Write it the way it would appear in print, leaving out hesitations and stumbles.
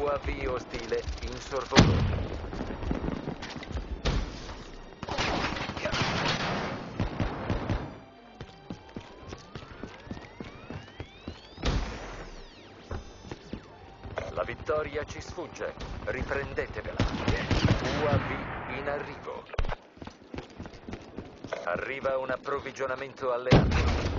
UAV ostile in sorvolo. La vittoria ci sfugge. Riprendetevela. UAV in arrivo. Arriva un approvvigionamento alleato.